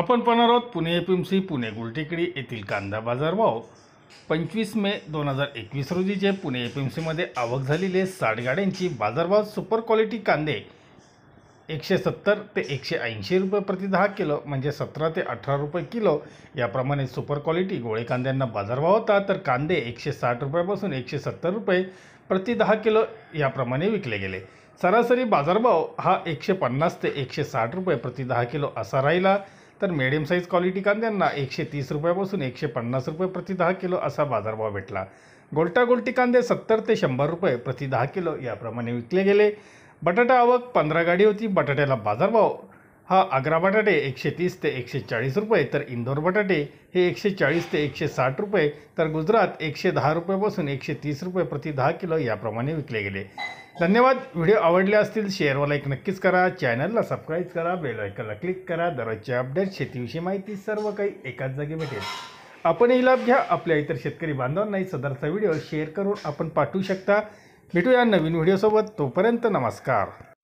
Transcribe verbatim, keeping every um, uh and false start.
आपण पाहणार आहोत पुणे एपीएमसी पुणे गुलटेकडी येथील कांदा बाजारभाव पंचवीस मे दोन हजार एकवीस रोजीचे पुणे एपीएमसीमध्ये आवक झालेले साठ गाड्यांची बाजारभाव सुपर क्वालिटी कांदे एकशे सत्तर ते एकशे ऐंशी रुपये प्रति दहा किलो म्हणजे सतरा ते अठरा रुपये किलो याप्रमाणे सुपर क्वालिटी गोळे कांद्यांना बाजारभाव होता। तर कांदे एकशे साठ रुपयापासून एकशे सत्तर रुपये प्रति दहा किलो याप्रमाणे विकले गेले। सरासरी बाजारभाव हा एकशे पन्नास ते एकशे साठ रुपये प्रति दहा किलो असा राहिला। तर मीडियम साईज क्वालिटी कांद्यांना एकशे तीस रुपयापासून एकशे पन्नास रुपये प्रति दहा किलो असा बाजारभाव भेटला। गोल्टा गोल्टी कांदे सत्तर ते शंभर रुपये प्रति दहा किलो याप्रमाणे विकले गेले। बटाटा आवक पंधरा गाडी होती। बटाट्याला बाजारभाव हा आग्रा बटाटे एकशे तीस ते एकशे चाळीस रुपये तर इंदोर बटाटे हे एकशे चाळीस ते एकशे साठ रुपये तर गुजरात एकशे दहा रुपयापासून एकशे तीस रुपये प्रति दहा किलो याप्रमाणे विकले गेले। धन्यवाद। व्हिडिओ आवडले असतील शेअर व लाईक नक्कीच करा, चॅनलला सबस्क्राईब करा, बेल आयकॉनला क्लिक करा। दररोजचे अपडेट शेतीविषयी माहिती सर्व काही एकाच जागी भेटेल। आपणही लाभ घ्या। आपल्या इतर शेतकरी बांधवांनाही सदरचा व्हिडिओ शेअर करून आपण पाठवू शकता। भेटूया नवीन व्हिडिओसोबत, तोपर्यंत नमस्कार।